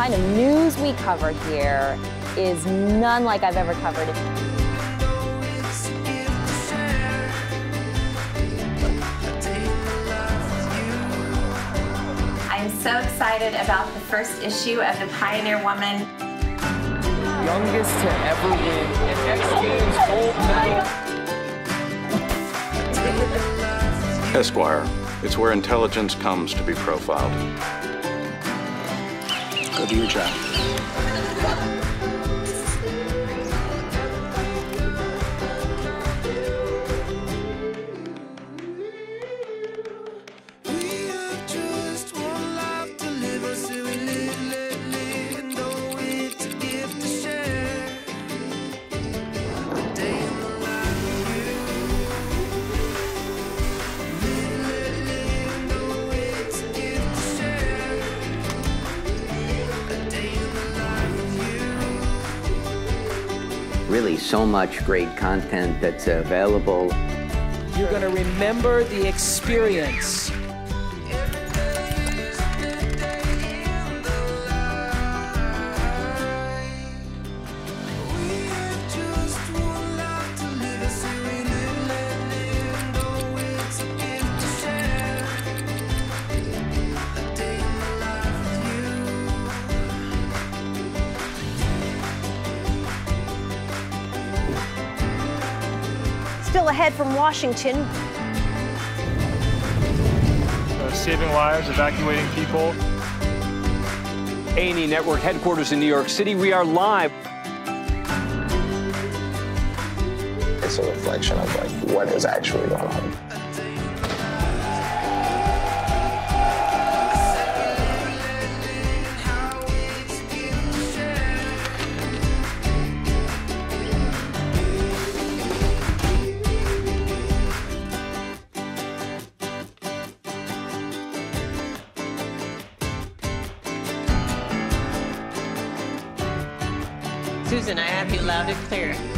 kind of news we cover here is none like I've ever covered. I'm so excited about the first issue of The Pioneer Woman. Youngest to ever win an X Games gold medal. Esquire. It's where intelligence comes to be profiled. Go do your job. Really so much great content that's available. You're going to remember the experience. Still ahead from Washington. Saving lives, evacuating people. A&E Network headquarters in New York City. We are live. It's a reflection of like what is actually going on. Susan, I have you loud and clear.